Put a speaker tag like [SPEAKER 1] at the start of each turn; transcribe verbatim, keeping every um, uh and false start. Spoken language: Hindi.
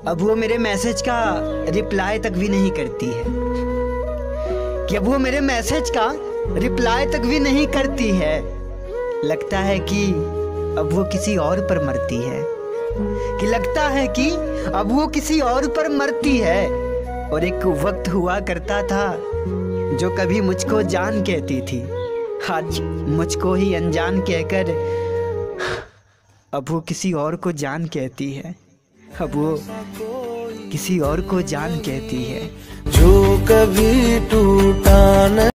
[SPEAKER 1] अब वो मेरे मैसेज का रिप्लाई तक भी नहीं करती है, कि अब वो मेरे मैसेज का रिप्लाई तक भी नहीं करती है। लगता है कि अब वो किसी और पर मरती है, कि लगता है कि अब वो किसी और पर मरती है। और एक वक्त हुआ करता था जो कभी मुझको जान कहती थी, आज मुझको ही अनजान कहकर अब वो किसी और को जान कहती है। अब वो किसी और को जान कहती है।
[SPEAKER 2] जो कभी टूटा न